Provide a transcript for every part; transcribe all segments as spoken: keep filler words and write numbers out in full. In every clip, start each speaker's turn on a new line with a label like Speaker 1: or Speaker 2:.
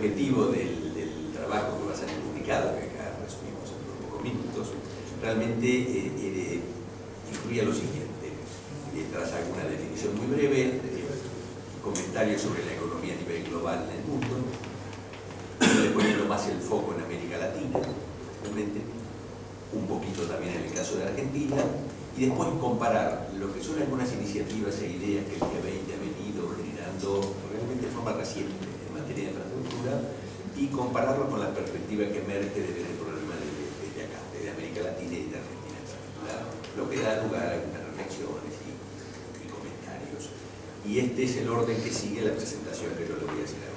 Speaker 1: objetivo del, del trabajo que va a salir publicado, que acá resumimos en unos pocos minutos, realmente eh, eh, incluía lo siguiente: eh, tras alguna definición muy breve, eh, comentarios sobre la economía a nivel global en el mundo, poniendo más el foco en América Latina, realmente, un poquito también en el caso de Argentina, y después comparar lo que son algunas iniciativas e ideas que el G veinte ha venido generando realmente de forma reciente en materia de infraestructura, y compararlo con la perspectiva que emerge de ver el problema desde de acá, de América Latina y de Argentina en particular, lo que da lugar a algunas reflexiones y, y comentarios. Y este es el orden que sigue la presentación que yo le voy a hacer ahora.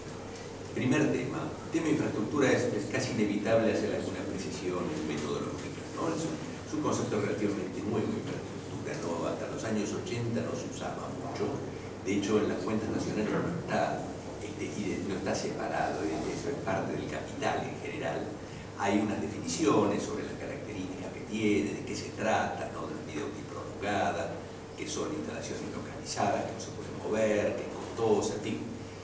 Speaker 1: Primer tema, el tema de infraestructura es, es casi inevitable hacer alguna precisión metodológica, ¿no? Es un, es un concepto relativamente nuevo, infraestructura, ¿no? Hasta los años ochenta no se usaba mucho. De hecho, en las cuentas nacionales no está, este, no está separado, eso es parte del capital en general. Hay unas definiciones sobre las características que tiene, de qué se trata, ¿no? De la medida útil prolongada, que son instalaciones localizadas, que no se pueden mover, que es costosa, en fin.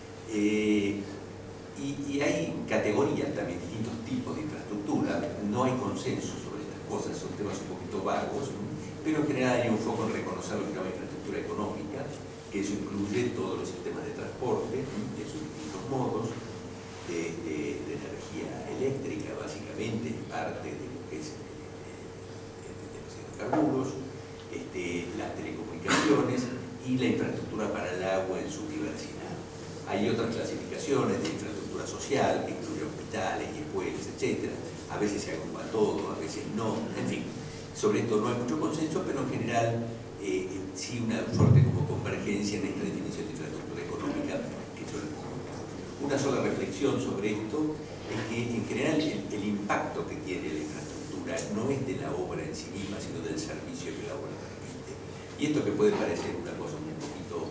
Speaker 1: Eh, Y, y hay categorías también, distintos tipos de infraestructura. No hay consenso sobre estas cosas, son temas un poquito vagos, pero en general hay un foco en reconocer lo que se llama infraestructura económica, que eso incluye todos los sistemas de transporte, de sus distintos modos, de, de, de energía eléctrica, básicamente, parte de lo que es de, de, de los hidrocarburos, este, las telecomunicaciones y la infraestructura para el agua en su diversidad. Hay otras clasificaciones de infraestructura social, que incluye hospitales y escuelas, etcétera. A veces se agrupa todo, a veces no, en fin. Sobre esto no hay mucho consenso, pero en general eh, sí una fuerte como convergencia en esta definición de infraestructura económica que yo le pongo. Una sola reflexión sobre esto es que en general el, el impacto que tiene la infraestructura no es de la obra en sí misma, sino del servicio que la obra permite. Y esto que puede parecer una cosa un poquito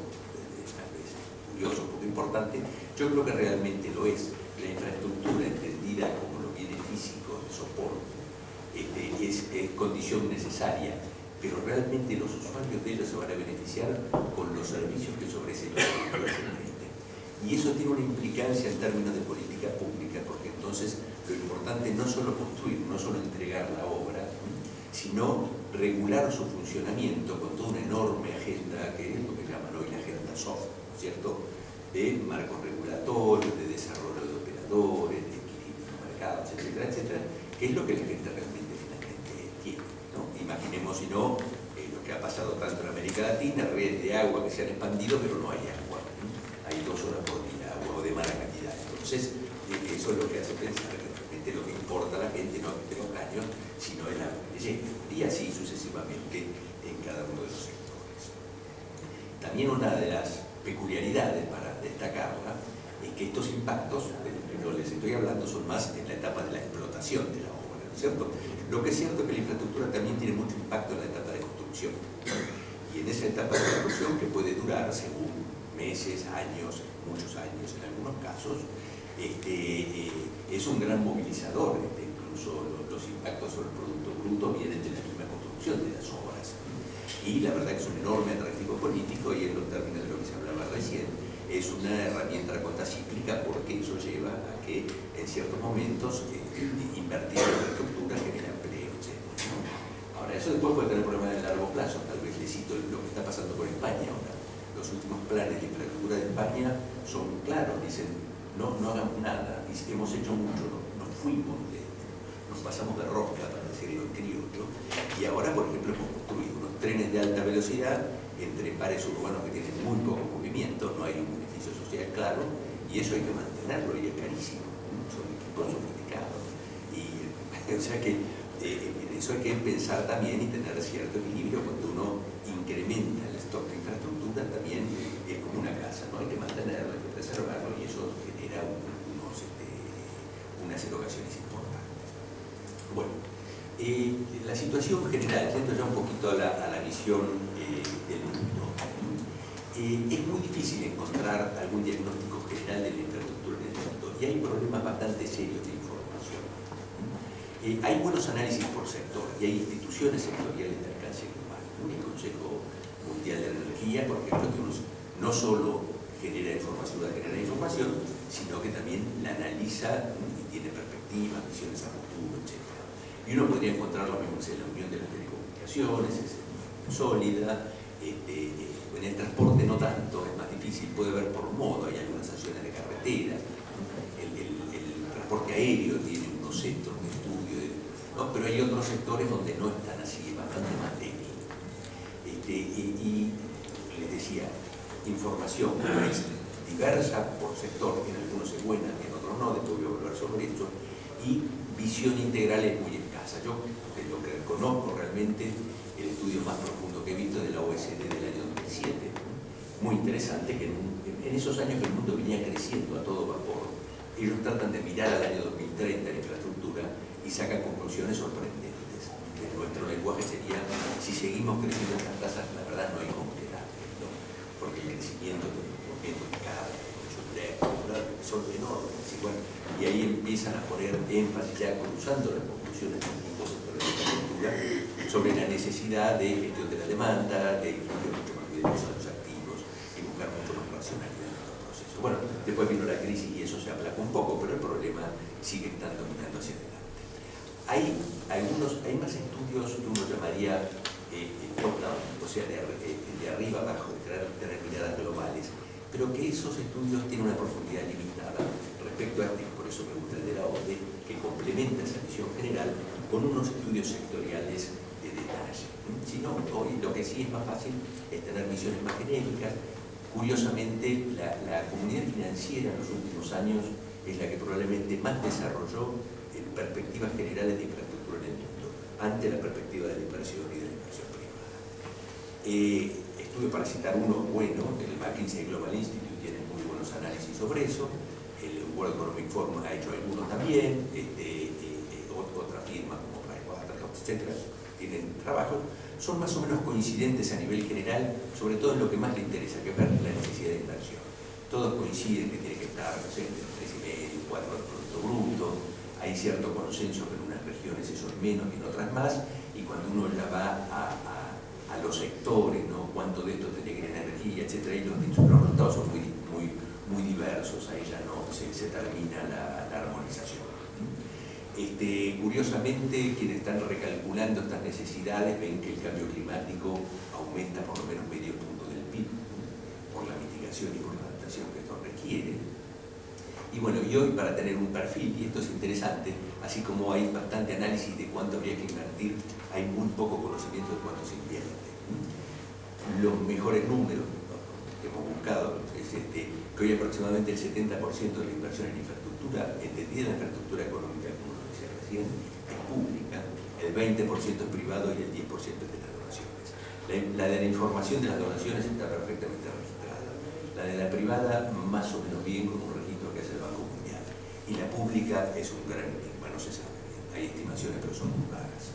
Speaker 1: curioso, un poco importante, yo creo que realmente lo es. La infraestructura entendida como lo viene físico, de soporte, este, es, es condición necesaria, pero realmente los usuarios de ella se van a beneficiar con los servicios que sobre ese infraestructura se preste. Y eso tiene una implicancia en términos de política pública, porque entonces lo importante no solo construir, no solo entregar la obra, sino regular su funcionamiento con toda una enorme agenda, que es lo que llaman hoy la agenda soft, ¿cierto? De marcos regulatorios, de desarrollo de operadores, de equilibrio de mercados, etcétera, etcétera, que es lo que la gente realmente finalmente tiene, ¿no? Imaginemos, si no, eh, lo que ha pasado tanto en América Latina, redes de agua que se han expandido, pero no hay agua, ¿no? Hay dos horas por día, agua o de mala calidad. Entonces, eh, eso es lo que hace pensar que realmente lo que importa a la gente no es los caños, sino el agua que llega, y así sucesivamente en cada uno de los sectores. También una de las peculiaridades para destacarla es que estos impactos de los que yo les estoy hablando son más en la etapa de la explotación de la obra, ¿no es cierto? Lo que es cierto es que la infraestructura también tiene mucho impacto en la etapa de construcción, y en esa etapa de construcción, que puede durar según meses, años, muchos años en algunos casos, este, eh, es un gran movilizador. Este, incluso los, los impactos sobre el Producto Bruto vienen de la misma construcción de las obras. Y la verdad que es un enorme atractivo político, y en los términos de lo que se hablaba recién, es una herramienta contracíclica, porque eso lleva a que en ciertos momentos eh, invertir en infraestructura genera empleo, etcétera. Ahora, eso después puede tener problemas de largo plazo. Tal vez les cito lo que está pasando con España ahora. Los últimos planes de infraestructura de España son claros, dicen no, no hagamos nada, hemos hecho mucho, no, nos fuimos, de, nos pasamos de rosca, para decirlo en criollo, y ahora, por ejemplo, hemos construido unos trenes de alta velocidad entre pares urbanos que tienen muy poco movimiento, no hay un beneficio social claro, y eso hay que mantenerlo, y es carísimo, son equipos sofisticados, y o sea que eh, eso hay que pensar también y tener cierto equilibrio. Cuando uno incrementa el stock de infraestructura, también es como una casa, ¿no? Hay que mantenerlo, hay que preservarlo, y eso genera unos, este, unas erogaciones importantes. Bueno, eh, la situación general, yendo ya un poquito a la, a la visión eh, del mundo, eh, es muy difícil encontrar algún diagnóstico general de la infraestructura en el mundo, y hay problemas bastante serios de información. Eh, hay buenos análisis por sector, y hay instituciones sectoriales de alcance global. El Consejo Mundial de la Energía, por ejemplo, que no solo genera información, genera información, sino que también la analiza y tiene perspectivas, visiones a futuro, etcétera. Y uno podría encontrar lo mismo en la Unión de las Telecomunicaciones, es sólida. Este, en el transporte no tanto, es más difícil, puede haber por modo, hay algunas acciones de carretera, el, el, el transporte aéreo tiene unos centros de estudio, ¿no? Pero hay otros sectores donde no están así, es bastante más débil. Este, y, y les decía, información es diversa por sector, en algunos es buena, en otros no, después voy a hablar sobre esto, y visión integral es muy escasa. Yo, de lo que conozco realmente, el estudio más profundo que he visto de la O E C D del año dos mil siete, muy interesante, que en, en esos años el mundo venía creciendo a todo vapor. Ellos tratan de mirar al año dos mil treinta la infraestructura y sacan conclusiones sorprendentes. En nuestro lenguaje sería, si seguimos creciendo en estas tasas, la verdad no hay cómo quedar, ¿no? Porque el crecimiento de cada son enormes. Y, bueno, y ahí empiezan a poner énfasis, ya cruzando las conclusiones de distintos sectores de la infraestructura, sobre la necesidad de gestión de la demanda, de incluir mucho más bien los activos y buscar mucho más racionalidad en estos procesos. Bueno, después vino la crisis y eso se aplacó un poco, pero el problema sigue estando mirando hacia adelante. Hay algunos, hay más estudios que uno llamaría eh, top-down, o sea, de, de arriba abajo, de tener, tener miradas globales, pero que esos estudios tienen una profundidad limitada respecto a este, por eso me gusta el de la O C D E, que complementa esa visión general con unos estudios sectoriales de detalle. Si no, hoy lo que sí es más fácil es tener visiones más genéricas. Curiosamente, la, la comunidad financiera en los últimos años es la que probablemente más desarrolló en perspectivas generales de infraestructura en el mundo, ante la perspectiva de la inversión y de la inversión privada. Eh, estuve para citar uno bueno, el McKinsey Global Institute tiene muy buenos análisis sobre eso, el World Economic Forum ha hecho algunos también, este, eh, otra firma como Pricewaterhouse, etcétera, tienen trabajos, son más o menos coincidentes a nivel general, sobre todo en lo que más le interesa, que es ver la necesidad de inversión. Todos coinciden que tiene que estar, no sé, entre tres y medio, cuatro del Producto Bruto, hay cierto consenso que en unas regiones eso es menos y en otras más, y cuando uno ya va a, a, a los sectores, ¿no? Cuánto de esto tiene que ir en energía, etcétera, y los, los resultados son muy, muy, muy diversos, ahí ya no se, se termina la, la armonización. Este, curiosamente, quienes están recalculando estas necesidades ven que el cambio climático aumenta por lo menos medio punto del P I B, por la mitigación y por la adaptación que esto requiere. Y bueno, y hoy para tener un perfil, y esto es interesante, así como hay bastante análisis de cuánto habría que invertir, hay muy poco conocimiento de cuánto se invierte. Los mejores números, ¿no?, que hemos buscado es este, que hoy aproximadamente el setenta por ciento de la inversión en infraestructura, entendida la infraestructura económica, como lo decía recién, es pública, el veinte por ciento es privado y el diez por ciento es de las donaciones. La, la de la información de las donaciones está perfectamente registrada. La de la privada, más o menos bien, con un registro que hace el Banco Mundial. Y la pública es un gran enigma, no se sabe bien. Hay estimaciones, pero son muy vagas.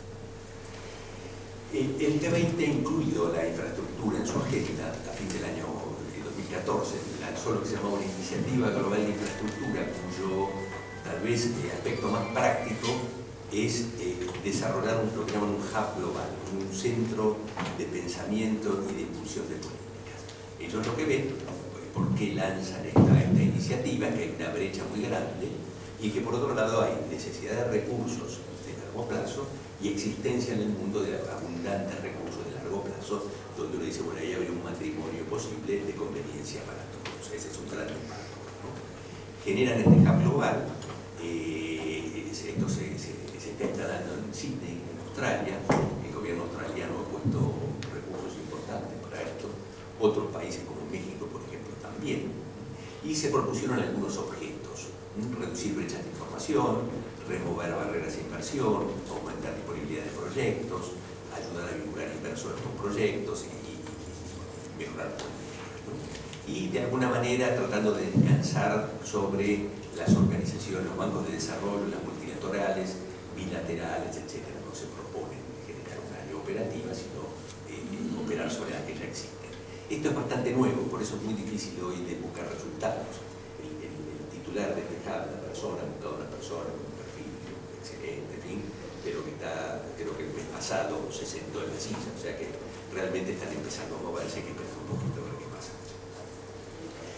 Speaker 1: El G veinte ha incluido la infraestructura en su agenda a fin del año dos mil catorce, lanzó lo que se llama una iniciativa global de infraestructura, cuyo tal vez eh, aspecto más práctico es eh, desarrollar un, lo que llaman un hub global, un centro de pensamiento y de impulsión de políticas. Ellos lo que ven, por qué lanzan esta, esta iniciativa, que hay una brecha muy grande y que por otro lado hay necesidad de recursos de largo plazo y existencia en el mundo de abundantes recursos de largo plazo, donde uno dice, bueno, ahí habría un matrimonio posible de conveniencia para todos. Ese es un gran impacto, ¿no? Generan este hub global, eh, esto se, se, se está instalando en Sydney, en Australia, el gobierno australiano ha puesto recursos importantes para esto, otros países como México, por ejemplo, también, y se propusieron algunos objetos, reducir brechas de información, remover barreras de inversión, aumentar disponibilidad de proyectos, ayudar a vincular inversores con proyectos y, y, y mejorar políticas, ¿no? Y de alguna manera tratando de descansar sobre las organizaciones, los bancos de desarrollo, las multilaterales, bilaterales, etcétera. No se proponen generar una área operativa, sino eh, operar sobre las que ya existen. Esto es bastante nuevo, por eso es muy difícil hoy de buscar resultados. El, el, el titular de este hub, la persona, ha buscado una persona, excelente, en fin, pero que está, creo que el mes pasado se sentó en la silla, o sea que realmente están empezando a moverse, que esperamos un poquito a ver qué pasa.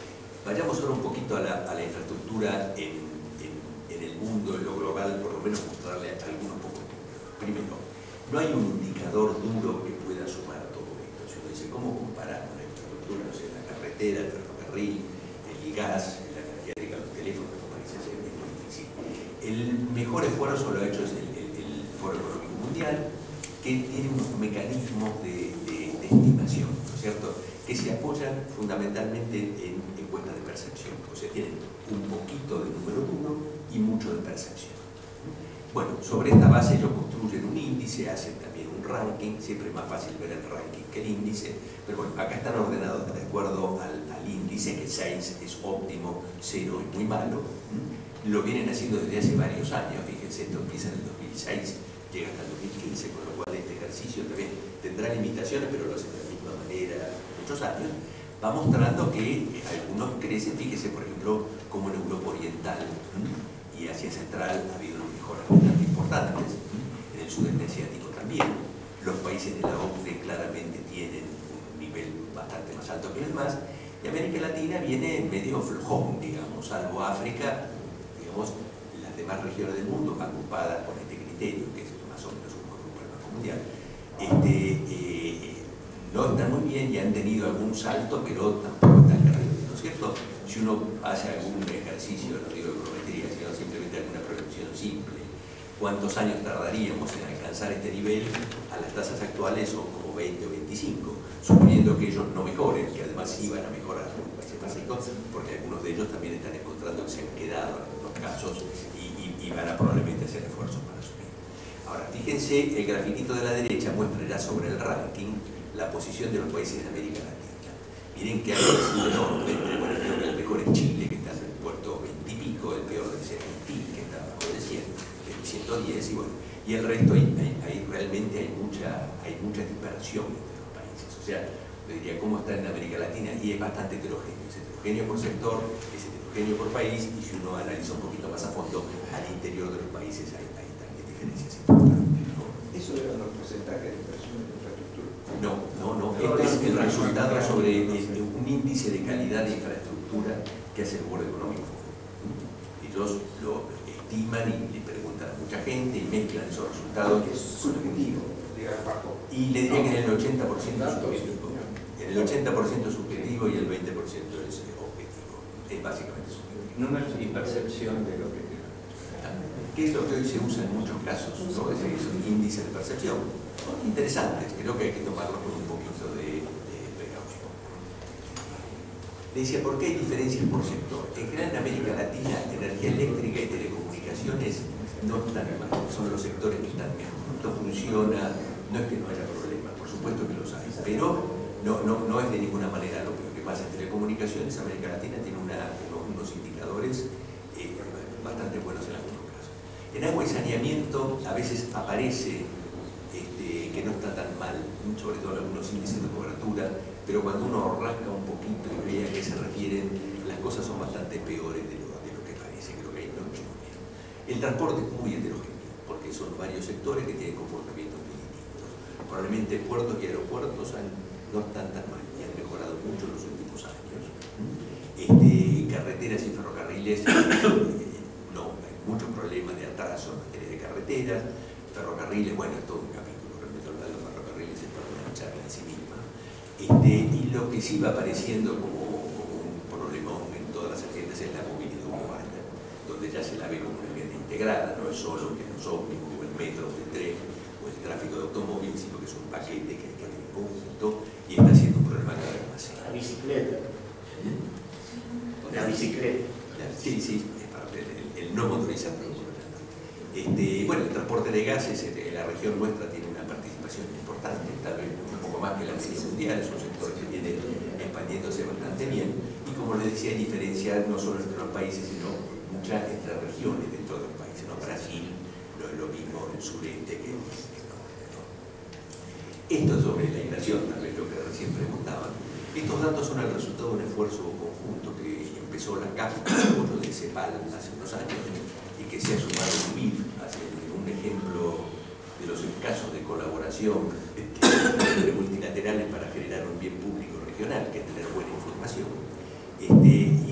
Speaker 1: Vayamos ahora un poquito a la, a la infraestructura en, en, en el mundo, en lo global, por lo menos mostrarle algunos pocos números. Primero, no hay un indicador duro que pueda sumar todo esto. Si uno dice, ¿cómo comparamos la infraestructura? No sé, la carretera, el ferrocarril, el gas, la energía eléctrica, los teléfonos, como dice, es muy difícil. El mejor esfuerzo lo ha hecho es el, el, el Foro Económico Mundial, que tiene unos mecanismos de, de, de estimación, ¿no es cierto?, que se apoyan fundamentalmente en encuestas de percepción. O sea, tienen un poquito de número duro y mucho de percepción. Bueno, sobre esta base ellos construyen un índice, hacen también un ranking, siempre es más fácil ver el ranking que el índice, pero bueno, acá están ordenados de acuerdo al, al índice, que seis es óptimo, cero es muy malo. Lo vienen haciendo desde hace varios años, fíjense, esto empieza en el dos mil seis, llega hasta el dos mil quince, con lo cual este ejercicio también tendrá limitaciones, pero lo hacen de la misma manera muchos años. Va mostrando que algunos crecen, fíjese por ejemplo, como en Europa Oriental y Asia Central ha habido unas mejoras bastante importantes, en el sudeste asiático también. Los países de la O C D E claramente tienen un nivel bastante más alto que los demás, y América Latina viene medio flojón, digamos, salvo África, digamos, las demás regiones del mundo agrupadas con este criterio, que es más o menos un grupo del Banco Mundial, este, eh, no están muy bien y han tenido algún salto, pero tampoco están terribles, ¿no es cierto? Si uno hace algún ejercicio, no digo de econometría, sino simplemente alguna proyección simple, ¿cuántos años tardaríamos en alcanzar este nivel? A las tasas actuales son como veinte o veinticinco, suponiendo que ellos no mejoren, que además sí van a mejorar, porque algunos de ellos también están encontrando que se han quedado en algunos casos y, y, y van a probablemente hacer esfuerzos para subir. Ahora, fíjense, el grafiquito de la derecha muestra ya sobre el ranking la posición de los países de América Latina. Miren que hay uno, bueno, creo que el mejor es Chile, que está en el puerto veinte y pico, el peor debe ser Haití, que está abajo de cien, de ciento diez, y bueno, y el resto hay, hay, hay realmente hay mucha, hay mucha dispersión entre los países. O sea, yo diría cómo está en América Latina, y es bastante heterogéneo, es heterogéneo por sector, es heterogéneo por país, y si uno analiza un poquito más a fondo, al interior de los países hay, hay también diferencias importantes, ¿no?
Speaker 2: ¿Eso eran los porcentajes de inversión en infraestructura?
Speaker 1: No, no, no. Este es el resultado sobre el, un índice de calidad de infraestructura que hace el World Economic Forum. Ellos lo estiman y le preguntan a mucha gente y mezclan esos resultados.
Speaker 2: Es subjetivo, digamos, bajo.
Speaker 1: Y le diría que en el ochenta por ciento es subjetivo. En el ochenta por ciento es subjetivo y el veinte por ciento es objetivo. Es básicamente subjetivo.
Speaker 3: Números y percepción de lo que...
Speaker 1: ¿Qué es lo que hoy se usa en muchos casos? ¿No? Es decir, son índices de percepción. Son interesantes, creo que hay que tomarlos con un poquito de, de precaución. Le decía, ¿por qué hay diferencias por sector? En general en América Latina, energía eléctrica y telecomunicaciones no están mal, son los sectores que están mejor. Esto funciona, no es que no haya problemas, por supuesto que los hay, pero no, no, no es de ninguna manera lo que pasa en telecomunicaciones. América Latina tiene una, unos, unos indicadores eh, bastante buenos en algunos casos. En agua y saneamiento a veces aparece este, que no está tan mal, sobre todo en algunos índices de cobertura, pero cuando uno rasca un poquito y ve a qué se refieren, las cosas son bastante peores de lo, de lo que parece. Creo que hay mucho menos. El transporte es muy heterogéneo, porque son varios sectores que tienen comportamientos muy distintos. Probablemente puertos y aeropuertos han, no están tan mal y han mejorado mucho en los últimos años. Este, carreteras y ferrocarriles, eh, no, hay muchos problemas de atraso en materia de carreteras. Ferrocarriles, bueno, es todo un capítulo, realmente hablar de los ferrocarriles es para una charla en sí misma. Este, y lo que sí va apareciendo como, como un problemón en todas las agendas es la movilidad urbana, donde ya se la ve como una agenda integrada, no es solo que los ómnibus o el metro o el tren o el tráfico de automóviles, sino que es un paquete que hay que tener en conjunto y está siendo un problema cada vez más serio.
Speaker 3: La bicicleta. La bicicleta.
Speaker 1: Sí, sí, es parte del el no motorizado. Este, bueno, el transporte de gases en la región nuestra tiene una participación importante, tal vez un poco más que la media mundial, es un sector que viene expandiéndose bastante bien, y como les decía, hay diferencias no solo entre los países, sino muchas entre regiones dentro de los países, ¿no? Brasil no es lo mismo en el sureste que en el norte, ¿no? Esto es sobre la inversión, tal vez lo que recién preguntaban. Estos datos son el resultado de un esfuerzo conjunto que empezó la C A F, el apoyo de CEPAL hace unos años, y que se ha sumado el B I F, hace un ejemplo de los casos de colaboración entre multilaterales para generar un bien público regional, que es tener buena información. Este, y, y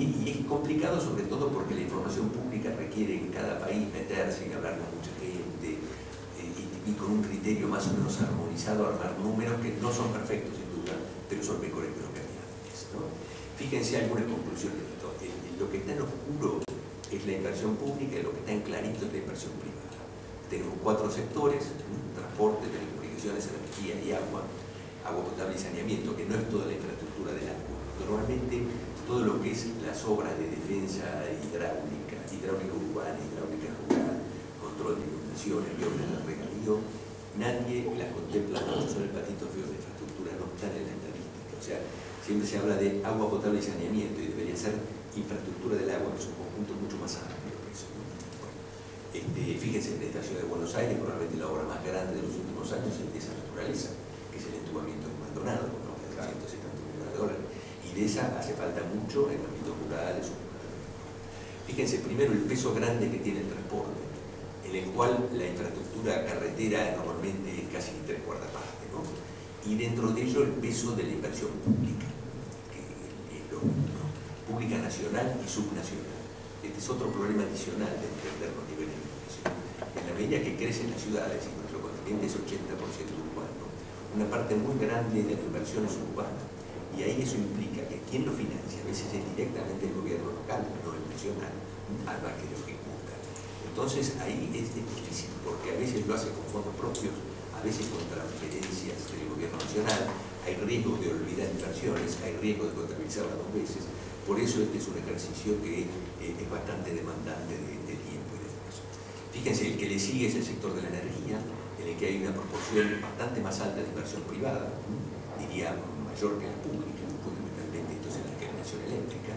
Speaker 1: complicado sobre todo porque la información pública requiere en cada país meterse y hablar con mucha gente eh, y, y con un criterio más o menos armonizado armar números que no son perfectos sin duda, pero son mejores que los que había antes, ¿no? Fíjense algunas conclusiones de esto. Eh, lo que está en oscuro es la inversión pública y lo que está en clarito es la inversión privada. Tenemos cuatro sectores: transporte, telecomunicaciones, energía y agua, agua potable y saneamiento, que no es toda la infraestructura del agua. Normalmente todo lo que es las obras de defensa hidráulica, hidráulica urbana, hidráulica rural, control de inundaciones y obras de regadío, nadie las contempla mucho, son el patito feo de infraestructura, no están en la estadística. O sea, siempre se habla de agua potable y saneamiento y debería ser infraestructura del agua, que es un conjunto mucho más amplio que eso. Este, fíjense, en esta ciudad de Buenos Aires, probablemente la obra más grande de los últimos años es de esa naturaleza, que es el entubamiento de Maldonado, ¿no? De doscientos setenta millones de dólares. Y de esa hace falta mucho en ámbitos rurales. Fíjense, primero el peso grande que tiene el transporte, en el cual la infraestructura carretera normalmente es casi tres cuartas partes, ¿no? Y dentro de ello el peso de la inversión pública, que es lo, ¿no? Pública nacional y subnacional. Este es otro problema adicional de entender los niveles de inversión. En la medida que crecen las ciudades y nuestro continente es ochenta por ciento urbano, una parte muy grande de la inversión es urbana. Y ahí eso implica que quien lo financia, a veces es directamente el gobierno local, no el nacional, además que lo ejecuta. Entonces ahí es difícil, porque a veces lo hace con fondos propios, a veces con transferencias del gobierno nacional, hay riesgo de olvidar inversiones, hay riesgo de contabilizarlas dos veces. Por eso este es un ejercicio que eh, es bastante demandante de, de tiempo y de esfuerzo. Fíjense, el que le sigue es el sector de la energía, en el que hay una proporción bastante más alta de inversión privada, diría mayor que la pública, fundamentalmente esto es en la generación eléctrica.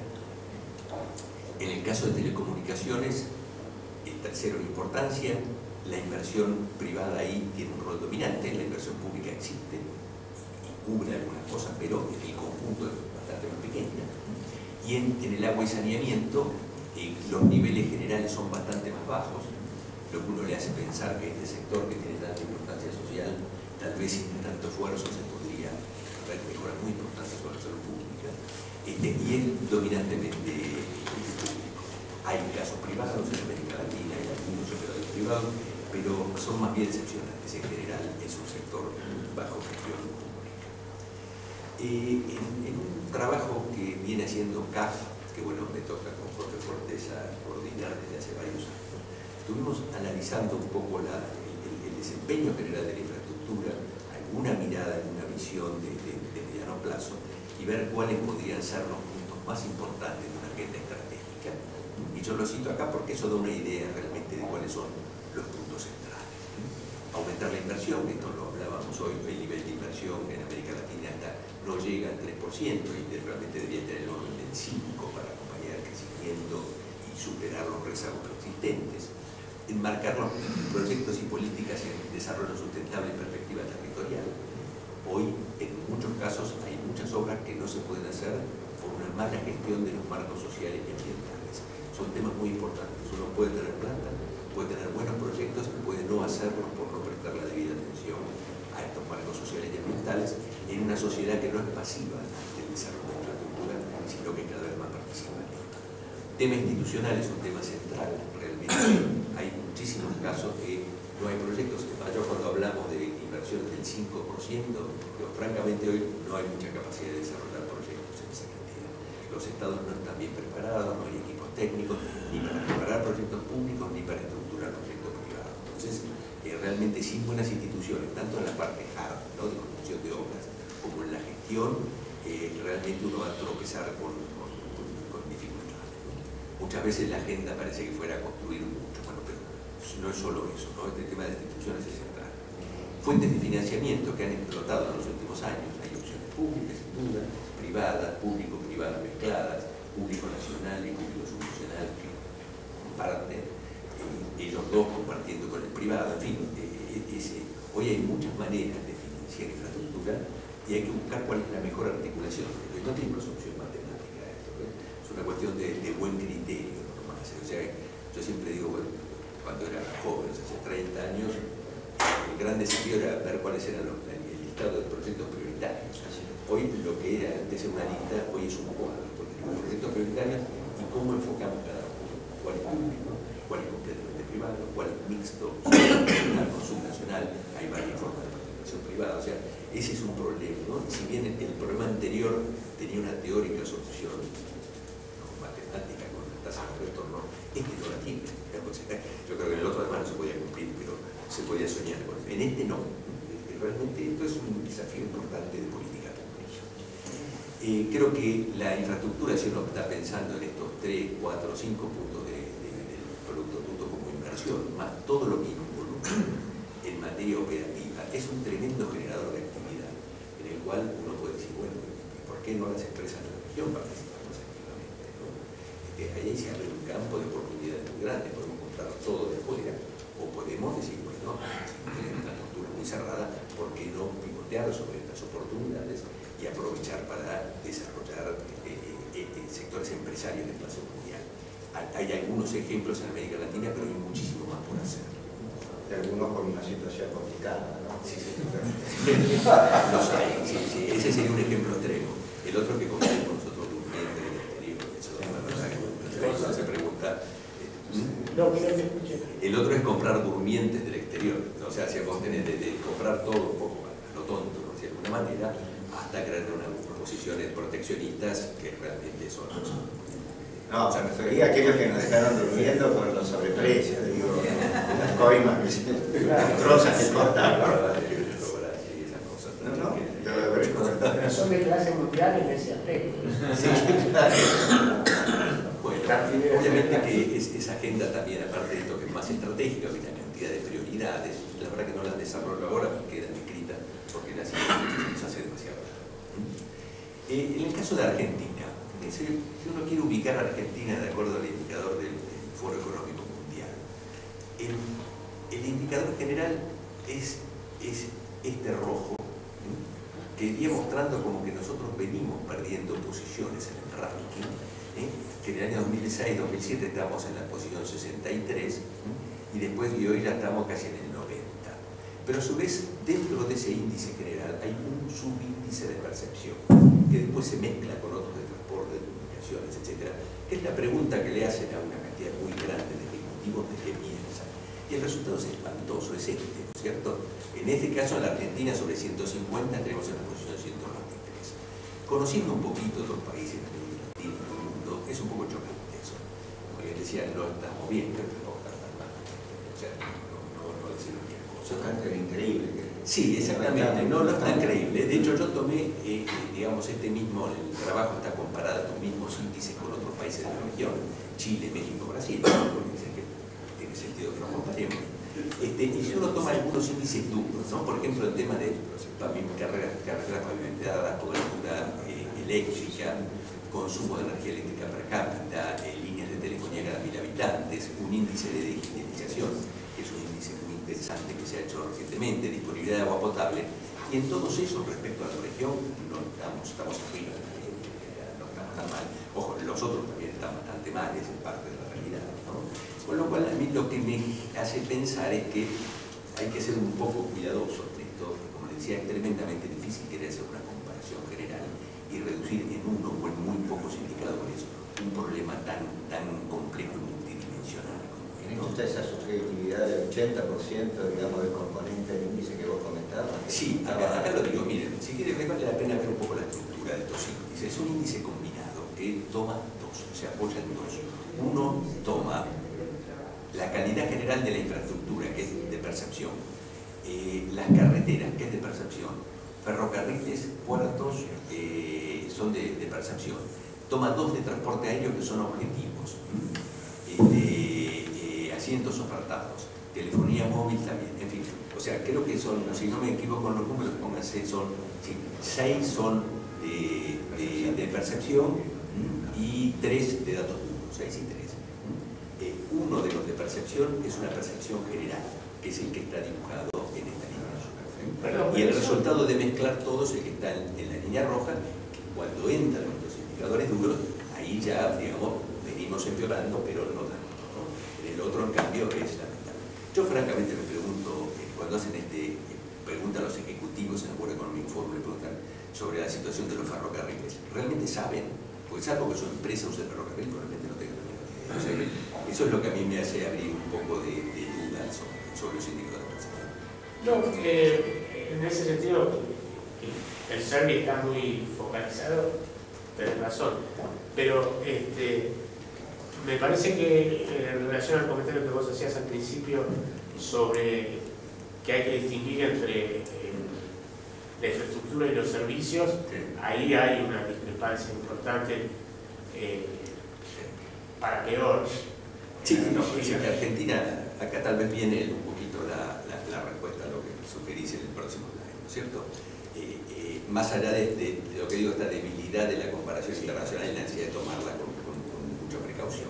Speaker 1: En el caso de telecomunicaciones, el tercero en importancia, la inversión privada ahí tiene un rol dominante, la inversión pública existe y cubre algunas cosas, pero en el conjunto es bastante más pequeña. Y en, en el agua y saneamiento, eh, los niveles generales son bastante más bajos, lo que uno le hace pensar que este sector que tiene tanta importancia social, tal vez sin tanto esfuerzo se podría haber mejoras muy importantes con la salud pública, este, y es dominantemente público. Hay casos privados en América Latina, hay algunos operadores privados, pero son más bien excepcionales. En general es un sector bajo gestión pública. Eh, en, en un trabajo que viene haciendo C A F, que bueno, me toca con Jorge Forteza coordinar desde hace varios años, estuvimos analizando un poco la, el, el desempeño general de la infraestructura, alguna mirada, alguna visión de, de, de mediano plazo, y ver cuáles podrían ser los puntos más importantes de una agenda estratégica. Y yo lo cito acá porque eso da una idea realmente de cuáles son los puntos centrales. Aumentar la inversión, esto lo hablábamos hoy, el nivel de inversión en América Latina hasta no llega al tres por ciento y realmente debería tener el orden del cinco por ciento para acompañar el crecimiento y superar los rezagos existentes. Enmarcar los proyectos y políticas en desarrollo sustentable y perspectiva territorial. Hoy, en muchos casos, hay muchas obras que no se pueden hacer por una mala gestión de los marcos sociales y ambientales. Son temas muy importantes. Uno puede tener plata, puede tener buenos proyectos y puede no hacerlos por no prestar la debida atención a estos marcos sociales y ambientales en una sociedad que no es pasiva del desarrollo de la infraestructura, sino que cada vez más participa. Tema institucional es un tema central. Realmente hay muchísimos casos que no hay proyectos. Yo cuando hablamos de inversiones del cinco por ciento, pero francamente hoy no hay mucha capacidad de desarrollar proyectos en esa cantidad. Los estados no están bien preparados, no hay equipos técnicos ni para preparar proyectos públicos ni para estructurar proyectos privados. Entonces, eh, realmente sin buenas instituciones, tanto en la parte hard, ¿no?, de construcción de obras, como en la gestión, eh, realmente uno va a tropezar con, con, con, con dificultades, ¿no? Muchas veces la agenda parece que fuera a construir mucho, bueno, pero no es solo eso, ¿no? Este tema de las instituciones es central. Fuentes de financiamiento que han explotado en los últimos años, hay opciones públicas, sin duda, privadas, público-privadas mezcladas, público-nacional y público-subnacional que comparten, eh, ellos dos compartiendo con el privado, en fin, eh, es, eh, hoy hay muchas maneras de financiar infraestructura y hay que buscar cuál es la mejor articulación. No tiene una solución matemática esto, ¿eh? Es una cuestión de, de buen criterio, ¿no? O sea, yo siempre digo, bueno, cuando era joven, hace treinta años, el gran desafío era ver cuáles eran los, el listado de proyectos prioritarios. Hoy lo que era antes una lista, hoy es un cuadro, porque los proyectos prioritarios y cómo enfocamos cada uno, cuál es público, cuál es completamente privado, cuál es mixto, nacional con subnacional, hay varias formas de participación privada, o sea, ese es un problema, ¿no? Si bien el, el problema anterior tenía una teórica solución con matemática, con tasas de retorno, este no la tiene. Yo creo que en el otro además no se podía cumplir, pero se podía soñar con eso. En este no. Realmente esto es un desafío importante de política pública. Eh, creo que la infraestructura, si uno está pensando en estos tres, cuatro, cinco puntos de, de, del Producto Bruto como inversión, más todo lo que involucra en materia operativa, es un tremendo generador de actividad, en el cual uno puede decir, bueno, ¿por qué no las empresas de la región participamos activamente? ¿No? Este, ahí se abre un campo de oportunidades muy grande, podemos comprar todo de afuera, o podemos decir, bueno, si tenemos una estructura muy cerrada, ¿por qué no pivotear sobre estas oportunidades y aprovechar para desarrollar eh, eh, eh, sectores empresarios de clase mundial? Hay algunos ejemplos en América Latina, pero hay muchísimo más por hacer.
Speaker 4: De algunos con una situación complicada, ¿no?
Speaker 1: Sí, sí. Los hay, sí, sí. Ese sería un ejemplo extremo. El otro que compartimos nosotros durmientes del exterior, eso es una verdad que uno se pregunta.
Speaker 5: No, que no te escuché.
Speaker 1: El otro es comprar durmientes del exterior. O sea, si vos tenés de, de comprar todo un poco a lo tonto, ¿no? De alguna manera, hasta crear unas posiciones proteccionistas que realmente son.
Speaker 4: No, se refería a aquellos que nos dejaron durmiendo por los sobreprecios, digo, las coimas que se trozan que cortan. No, no, yo lo habré comentado.
Speaker 5: Pero son de clase mundial en ese aspecto.
Speaker 4: Sí, claro.
Speaker 1: Bueno, obviamente que es, esa agenda también, aparte de esto que es más estratégica, hay una cantidad de prioridades, la verdad que no las desarrollo ahora porque quedan escritas, porque las nos hace demasiado. Eh, en el caso de Argentina, si uno quiere ubicar a Argentina de acuerdo al indicador del Foro Económico Mundial, el, el indicador general es, es este rojo, ¿eh? Que iría mostrando como que nosotros venimos perdiendo posiciones en el ranking, ¿eh? Que en el año dos mil seis dos mil siete estábamos en la posición sesenta y tres, ¿eh? Y después y hoy ya estamos casi en el noventa. Pero a su vez, dentro de ese índice general hay un subíndice de percepción que después se mezcla con otros de transporte, de comunicaciones, etcétera, que es la pregunta que le hacen a una cantidad muy grande de ejecutivos de qué piensan. Y el resultado es espantoso, es este, ¿no es cierto? En este caso, en la Argentina, sobre ciento cincuenta, tenemos en la posición ciento noventa y tres. Conociendo un poquito otros países de América Latina y del mundo, es un poco chocante eso. Como les decía, no estamos bien, pero tampoco estamos tan mal. O sea, no, no, no decir cualquier cosa.
Speaker 4: Chocante es increíble.
Speaker 1: Sí, exactamente, no, no es tan creíble. De hecho, yo tomé, eh, digamos, este mismo, el trabajo está comparado con mismos índices con otros países de la región, Chile, México, Brasil, porque dicen que tiene sentido que nos comparemos. Este, y si uno toma algunos índices duros, ¿no? Por ejemplo, el tema de carreras, carreras pavimentadas, cobertura eh, eléctrica, consumo de energía eléctrica per cápita, eh, líneas de telefonía cada mil habitantes, un índice de digitalización, que es un índice muy interesante que se ha hecho recientemente, disponibilidad de agua potable, y en todos esos respecto a la región no estamos, estamos arriba, no estamos tan mal. Ojo, los otros también están bastante mal, es parte de la realidad, ¿no? Con lo cual a mí lo que me hace pensar es que hay que ser un poco cuidadoso en esto, como les decía, es tremendamente difícil querer hacer una comparación general y reducir en uno o en muy pocos indicadores un problema tan, tan complejo y multidimensional.
Speaker 4: ¿Tiene usted esa subjetividad del ochenta por ciento, digamos, del componente del índice que vos comentabas?
Speaker 1: Sí, acá, acá lo digo, miren, si quieren vale la pena ver un poco la estructura de estos índices. Es un índice combinado que toma dos, se apoya en dos. Uno toma la calidad general de la infraestructura, que es de percepción, eh, las carreteras, que es de percepción, ferrocarriles, puertos, eh, son de, de percepción. Toma dos de transporte aéreo, que son objetivos, este, eh, asientos ofertados, telefonía móvil también, en fin. O sea, creo que son, si no me equivoco con los números, pónganse, son sí, seis son de, de, de percepción y tres de datos duros, seis y tres. Eh, uno de los de percepción es una percepción general, que es el que está dibujado en esta línea azul. Y el resultado de mezclar todos, el que está en, en la línea roja, que cuando entran los indicadores duros, ahí ya, digamos, venimos empeorando, pero no tanto, ¿no? En el otro, en cambio, es lamentable. Yo francamente me pregunto, eh, cuando hacen este, eh, preguntan a los ejecutivos en el World Economic Forum, le preguntan sobre la situación de los ferrocarriles, ¿realmente saben Porque salvo que su empresa use el ferrocarril, probablemente no tenga ninguna idea. O sea, eso es lo que a mí me hace abrir un poco de, de dudas sobre, sobre los indicadores de percepción.
Speaker 5: No, eh, en ese sentido, el Servi está muy focalizado, tenés razón, pero este, me parece que eh, en relación al comentario que vos hacías al principio sobre que hay que distinguir entre eh, la infraestructura y los servicios,
Speaker 1: Sí.
Speaker 5: ahí hay una discrepancia importante eh, para peor.
Speaker 1: Sí, no, es que Argentina, acá tal vez viene un poquito la, la, la respuesta a lo que sugerís en el próximo slide, ¿no es cierto? Eh, eh, más allá de, de, de lo que digo, esta debilidad de la comparación internacional y la necesidad de tomarla con, con, con mucha precaución,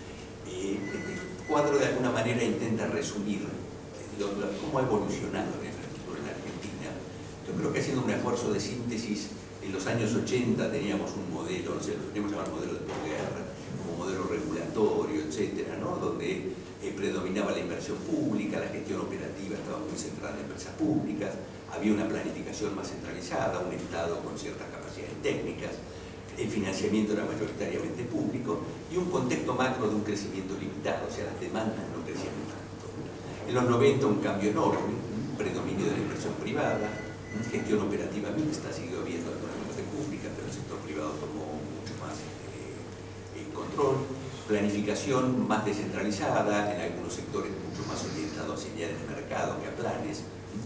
Speaker 1: eh, el cuadro de alguna manera intenta resumir lo, lo, cómo ha evolucionado la infraestructura en Argentina. Yo creo que haciendo un esfuerzo de síntesis, en los años ochenta teníamos un modelo, no sé, lo teníamos llamado modelo de posguerra, como modelo regulatorio, etcétera, ¿no? Donde eh, predominaba la inversión pública, la gestión operativa estaba muy centrada en empresas públicas, había una planificación más centralizada, un Estado con ciertas capacidades técnicas, el financiamiento era mayoritariamente público y un contexto macro de un crecimiento limitado, o sea, las demandas no crecían tanto. En los noventa un cambio enorme, un predominio de la inversión privada, gestión operativa mixta, siguió habiendo alguna parte pública, pero el sector privado tomó mucho más eh, el control, planificación más descentralizada, en algunos sectores mucho más orientado a señales de mercado que a planes,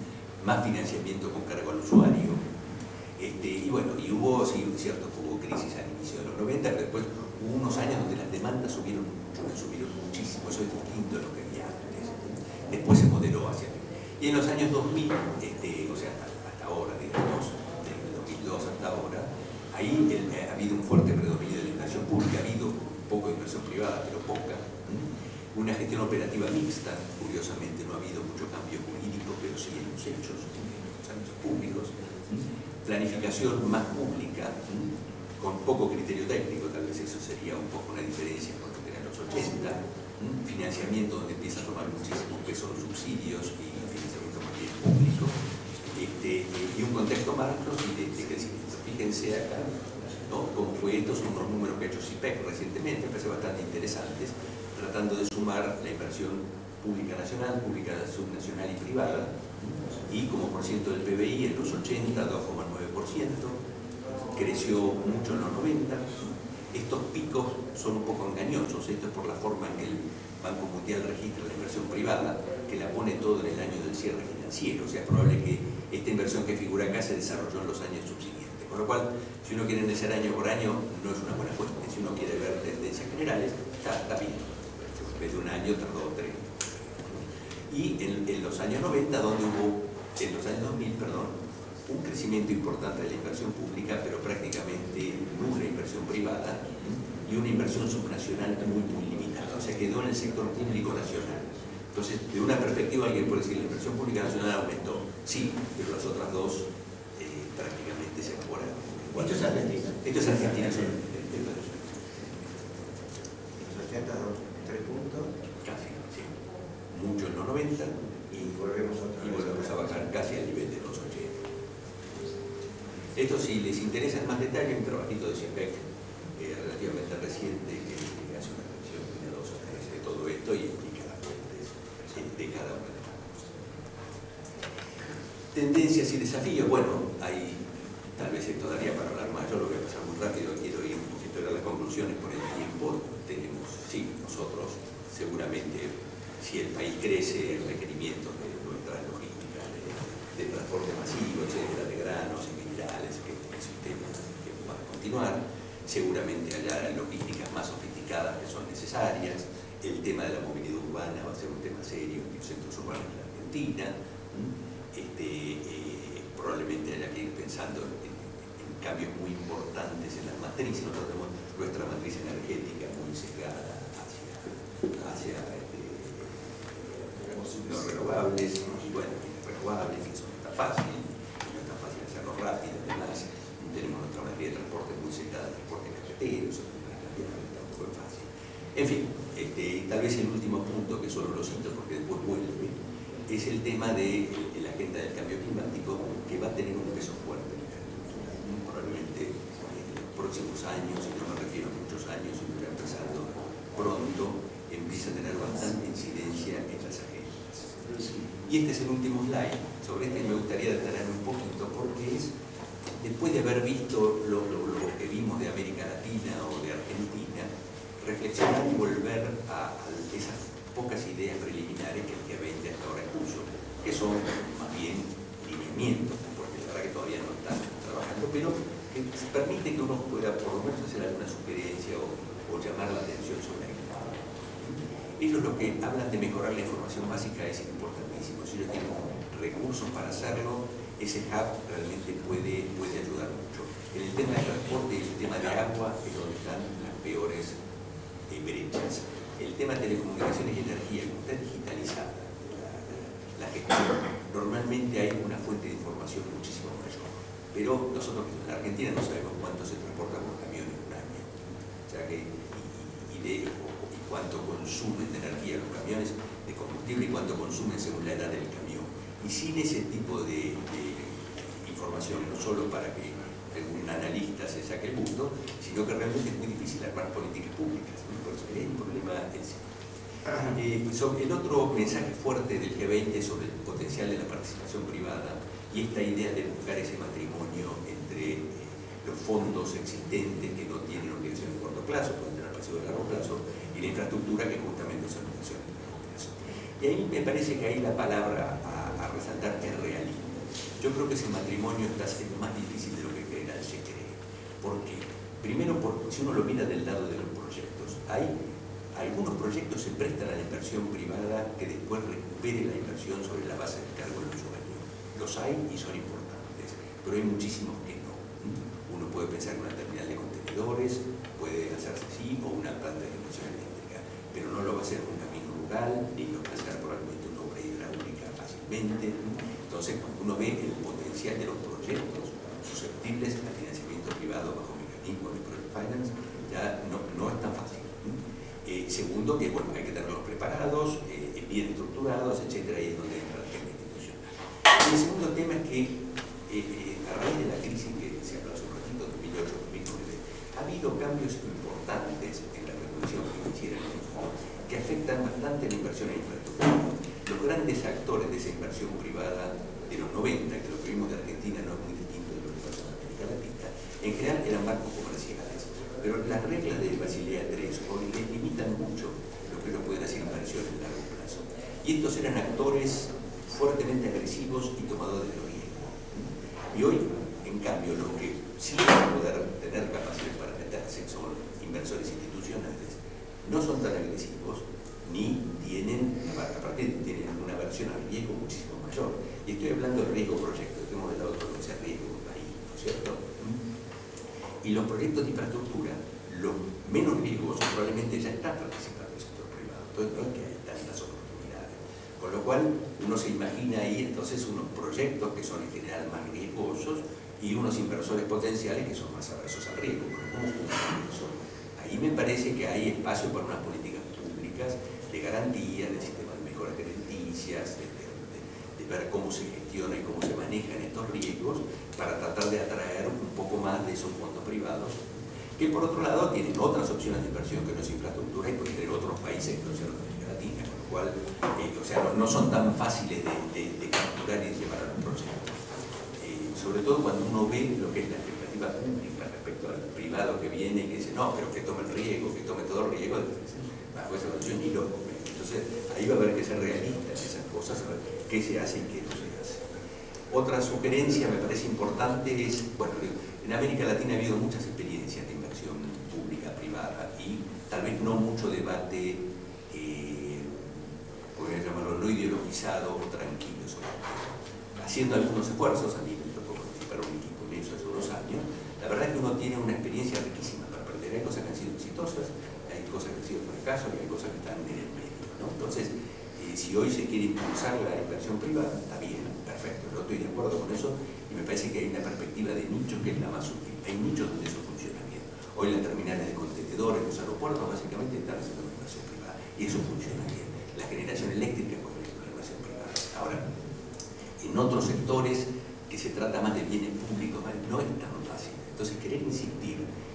Speaker 1: más financiamiento con cargo al usuario, este, y bueno, y hubo, sí, cierto, hubo crisis al inicio de los noventa, pero después hubo unos años donde las demandas subieron mucho, subieron muchísimo, eso es distinto a lo que había antes, después se moderó hacia arriba. Y en los años dos mil, este, o sea, hasta, hasta ahora, digamos, desde el dos mil dos hasta ahora, ahí el, eh, ha habido un fuerte predominio de la inversión pública, ha habido un poco de inversión privada, pero poca, ¿m? Una gestión operativa mixta, curiosamente no ha habido mucho cambio jurídico, pero sí en los hechos, en los ámbitos públicos, ¿m? Planificación más pública, ¿m? Con poco criterio técnico, tal vez eso sería un poco una diferencia con lo que eran los ochenta, ¿m? Financiamiento donde empieza a tomar muchísimo peso los subsidios y financiamiento más bien público, este, y un contexto macro de, de crecimiento. Fíjense acá, ¿no? Como fue, estos son unos números que ha hecho C I P E C recientemente, me parece bastante interesantes, tratando de sumar la inversión pública nacional, pública subnacional y privada, y como por ciento del P B I en los ochenta, dos coma nueve por ciento, creció mucho en los noventa. Estos picos son un poco engañosos, esto es por la forma en que el Banco Mundial registra la inversión privada, que la pone todo en el año del cierre financiero, o sea, es probable que esta inversión que figura acá se desarrolló en los años subsiguientes, con lo cual, si uno quiere analizar año por año, no es una buena fuente. Si uno quiere ver tendencias generales, está, está bien, en vez de un año tardó tres. Y en, en los años noventa, donde hubo, en los años dos mil, perdón, un crecimiento importante de la inversión pública, pero prácticamente nula inversión privada y una inversión subnacional muy, muy limitada. O sea, quedó en el sector público nacional. Entonces, de una perspectiva, alguien puede decir, la inversión pública nacional aumentó. Sí, pero las otras dos eh, prácticamente se evaporaron.
Speaker 4: ¿Esto es Argentina?
Speaker 1: Esto es Argentina solamente.
Speaker 4: Los ochenta, tres puntos.
Speaker 1: Casi, sí. Mucho en los noventa
Speaker 4: Y volvemos otra
Speaker 1: y
Speaker 4: vez
Speaker 1: volvemos a
Speaker 4: a
Speaker 1: bajar casi al nivel de los ochenta. Esto, si les interesa en más detalle, un trabajito de C I P E C eh, relativamente reciente que, que hace una revisión cuidadosa de todo esto y explica las fuentes de cada una de las cosas. Tendencias y desafíos, bueno, hay, tal vez esto daría para hablar más, yo lo voy a pasar muy rápido, quiero ir un poquito a las conclusiones por el tiempo. Tenemos, sí, nosotros seguramente, si el país crece, el requerimiento de nuestras logísticas de, de transporte masivo, etcétera, de granos y minerales, que es un tema que va a continuar. Seguramente haya logísticas más sofisticadas que son necesarias. El tema de la movilidad urbana va a ser un tema serio en los centros urbanos de la Argentina. Este, eh, probablemente haya que ir pensando en, en cambios muy importantes en las matrices. Nosotros tenemos nuestra matriz energética muy sesgada hacia, hacia este, los renovables, y bueno, los renovables, que eso no está fácil, no está fácil hacerlo rápido, además tenemos nuestra matriz de transporte muy sesgada al transporte carretero, eso tampoco es fácil. En fin, este, tal vez el último punto, que solo lo cito porque después vuelve, es el tema de, de la agenda del cambio climático, que va a tener un peso fuerte en la infraestructura. Probablemente en los próximos años, y no me refiero a muchos años, sino ya empezando pronto, empieza a tener bastante incidencia en las agendas. Y este es el último slide. Sobre este me gustaría detenerme un poquito porque es, después de haber visto lo, lo, lo que vimos de América Latina o de Argentina, reflexionar y volver a, a esas pocas ideas preliminares que el G veinte hasta ahora puso, que son más bien lineamientos, porque la verdad que todavía no están trabajando, pero que permite que uno pueda por lo menos hacer alguna sugerencia o, o llamar la atención sobre algo. Ellos lo que hablan de mejorar la información básica es importantísimo. Si ellos tienen recursos para hacerlo, ese hub realmente puede, puede ayudar mucho. En el tema de transporte y el tema de agua es donde están las peores eh, brechas. El tema de telecomunicaciones y energía, como está digitalizada la, la, la gestión, normalmente hay una fuente de información muchísimo mayor. Pero nosotros en la Argentina no sabemos cuánto se transporta por camión en un año. O sea que, y, y de, y cuánto consumen de energía los camiones, de combustible, y cuánto consumen según la edad del camión. Y sin ese tipo de, de información, no solo para que un analista se saque el punto, sino que realmente es muy difícil armar políticas públicas. Por eso hay un problema en sí. Eh, sobre el otro mensaje fuerte del G veinte sobre el potencial de la participación privada y esta idea de buscar ese matrimonio entre eh, los fondos existentes que no tienen obligaciones de corto plazo, pueden tener pasivos de largo plazo, y la infraestructura que justamente son obligaciones de largo plazo. Y ahí me parece que ahí la palabra a, a resaltar es realismo. Yo creo que ese matrimonio está siendo más difícil de lo que general se cree. ¿Por qué? Primero, porque si uno lo mira del lado de los proyectos, hay algunos proyectos se prestan a la inversión privada que después recupere la inversión sobre la base del cargo del usuario. Los hay y son importantes, pero hay muchísimos que no. Uno puede pensar en una terminal de contenedores, puede hacerse así, o una planta de generación eléctrica, pero no lo va a hacer un camino rural, ni lo va a hacer probablemente una obra hidráulica fácilmente. Entonces, cuando uno ve el potencial de los proyectos susceptibles al financiamiento privado bajo mecanismos de project finance, ya no, no es tan fácil. Eh, segundo, que bueno, hay que tenerlos preparados, eh, bien estructurados, etcétera, y es donde entra la agenda institucional. Y el segundo tema es que eh, eh, a raíz de la crisis que se habló hace un ratito, dos mil ocho dos mil nueve, ha habido cambios importantes en la regulación financiera en el mundo que afectan bastante la inversión en infraestructura. Los grandes actores de esa inversión privada de los noventa, que lo que vimos de Argentina no es muy distinto de lo que pasó en América Latina, en general eran bancos comerciales. Pero las reglas de Basilea tres hoy les limitan mucho lo que ellos pueden hacer inversiones a largo plazo. Y estos eran actores fuertemente agresivos y tomadores de riesgo. Y hoy, en cambio, los que sí van a poder tener capacidad para meterse son inversores institucionales, no son tan agresivos, ni tienen, aparte tienen una versión al riesgo muchísimo mayor. Y estoy hablando del riesgo proyecto, tenemos del lado todo lo que sea riesgo país, ¿no es cierto? Y los proyectos de infraestructura, los menos riesgosos, probablemente ya están participando del sector privado. Entonces no es que hay tantas oportunidades. Con lo cual, uno se imagina ahí entonces unos proyectos que son en general más riesgosos y unos inversores potenciales que son más aversos al riesgo. ¿Cómo funciona eso? Ahí me parece que hay espacio para unas políticas públicas de garantía, de sistemas de mejoras crediticias, de, de, de, de ver cómo se gestiona y cómo se manejan estos riesgos para tratar de atraer un poco más de esos fondos privados, que por otro lado tienen otras opciones de inversión que no es infraestructura y pueden tener otros países que no sean de América Latina, con lo cual eh, o sea, no, no son tan fáciles de, de, de capturar y de llevar a un proyecto. Eh, sobre todo cuando uno ve lo que es la expectativa pública respecto al privado que viene y que dice, no, pero que tome el riesgo, que tome todo el riesgo, bajo esa noción ni loco. Entonces ahí va a haber que ser realista en esas cosas, saber qué se hace y qué no se hace. Otra sugerencia me parece importante es, bueno, en América Latina ha habido muchas experiencias de inversión pública, privada y tal vez no mucho debate, eh, podría llamarlo no ideologizado o tranquilo sobre el tema. Haciendo algunos esfuerzos, a mí me tocó participar en un equipo en eso hace unos años, la verdad es que uno tiene una experiencia riquísima para aprender. Hay cosas que han sido exitosas, hay cosas que han sido fracasos y hay cosas que están en el medio, ¿no? Entonces, eh, si hoy se quiere impulsar la inversión privada, está bien, perfecto, no estoy de acuerdo con eso y me parece que hay una perspectiva de nicho que es la más útil. Hay nichos donde eso funciona bien. Hoy las terminales de contenedores, los aeropuertos básicamente están haciendo una inversión privada y eso funciona bien. La generación eléctrica es una inversión privada. Ahora, en otros sectores que se trata más de bienes públicos, no es tan fácil. Entonces, querer insistir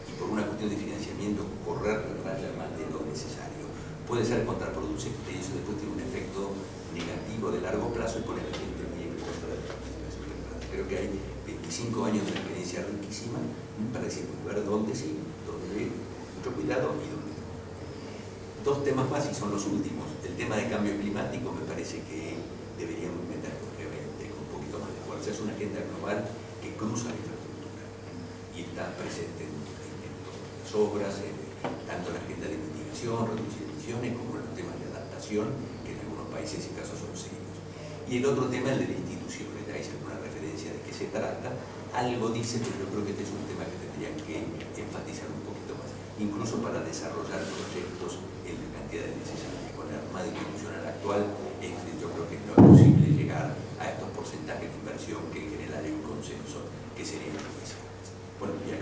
Speaker 1: y por una cuestión de financiamiento correr la raya más de lo necesario puede ser contraproducente, y eso después tiene un efecto negativo de largo plazo y pone a la gente muy en contra de la participación privada. Creo que hay veinticinco años de experiencia riquísima para decir, ver dónde sí, dónde mucho cuidado y dónde no. Dos temas más y son los últimos. El tema de cambio climático me parece que deberíamos meterlo obviamente con un poquito más de fuerza. Es una agenda global que cruza la infraestructura y está presente en, en, en todas las obras, en, tanto en la agenda de mitigación, reducción de emisiones, como en los temas de adaptación, que en algunos países y casos son serios. Y el otro tema, el de las instituciones, ahí se alguna referencia de qué se trata, algo dice, pero yo creo que este es un tema que tendrían que enfatizar un poquito más, incluso para desarrollar proyectos en la cantidad de necesarias. Con la armada institucional actual, este, yo creo que no es posible llegar a estos porcentajes de inversión que en general hay un consenso que serían necesarios. Bueno, ya